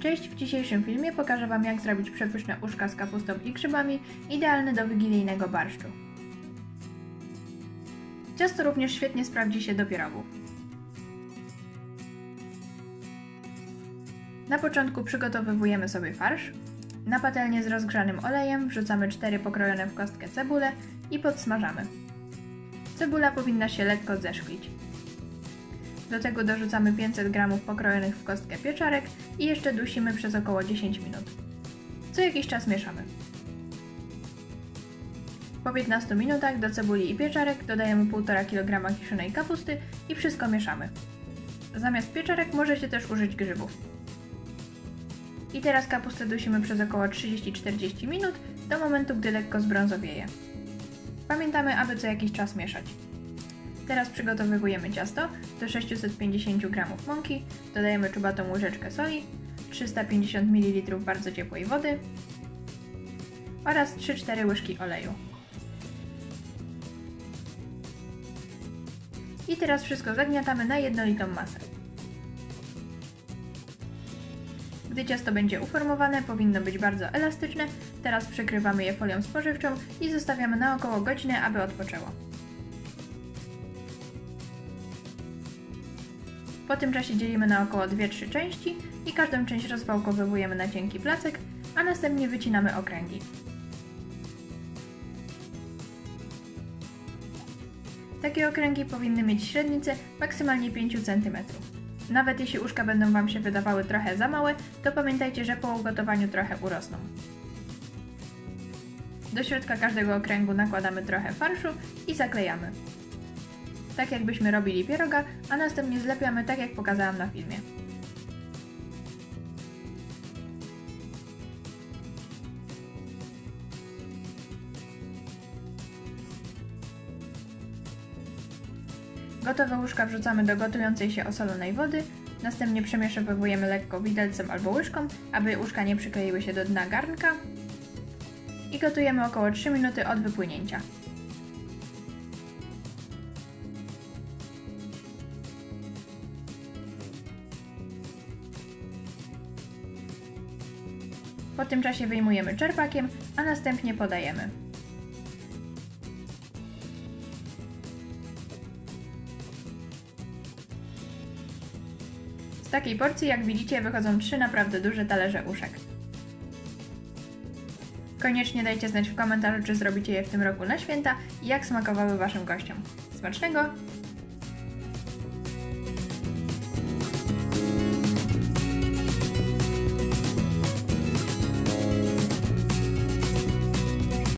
Cześć, w dzisiejszym filmie pokażę Wam, jak zrobić przepyszne uszka z kapustą i grzybami, idealne do wigilijnego barszczu. Ciasto również świetnie sprawdzi się do pierogów. Na początku przygotowujemy sobie farsz. Na patelnię z rozgrzanym olejem wrzucamy 4 pokrojone w kostkę cebule i podsmażamy. Cebula powinna się lekko zeszklić. Do tego dorzucamy 500 g pokrojonych w kostkę pieczarek i jeszcze dusimy przez około 10 minut. Co jakiś czas mieszamy. Po 15 minutach do cebuli i pieczarek dodajemy 1,5 kg kiszonej kapusty i wszystko mieszamy. Zamiast pieczarek możecie też użyć grzybów. I teraz kapustę dusimy przez około 30-40 minut do momentu, gdy lekko zbrązowieje. Pamiętamy, aby co jakiś czas mieszać. Teraz przygotowujemy ciasto. Do 650 g mąki dodajemy czubatą łyżeczkę soli, 350 ml bardzo ciepłej wody oraz 3-4 łyżki oleju. I teraz wszystko zagniatamy na jednolitą masę. Gdy ciasto będzie uformowane, powinno być bardzo elastyczne. Teraz przykrywamy je folią spożywczą i zostawiamy na około godzinę, aby odpoczęło. Po tym czasie dzielimy na około 2-3 części i każdą część rozwałkowujemy na cienki placek, a następnie wycinamy okręgi. Takie okręgi powinny mieć średnicę maksymalnie 5 cm. Nawet jeśli uszka będą Wam się wydawały trochę za małe, to pamiętajcie, że po ugotowaniu trochę urosną. Do środka każdego okręgu nakładamy trochę farszu i zaklejamy. Tak jakbyśmy robili pieroga, a następnie zlepiamy tak jak pokazałam na filmie. Gotowe łóżka wrzucamy do gotującej się osolonej wody, następnie przemieszowujemy lekko widelcem albo łyżką, aby uszka nie przykleiły się do dna garnka i gotujemy około 3 minuty od wypłynięcia. Po tym czasie wyjmujemy czerpakiem, a następnie podajemy. Z takiej porcji, jak widzicie, wychodzą 3 naprawdę duże talerze uszek. Koniecznie dajcie znać w komentarzu, czy zrobicie je w tym roku na święta i jak smakowały Waszym gościom. Smacznego!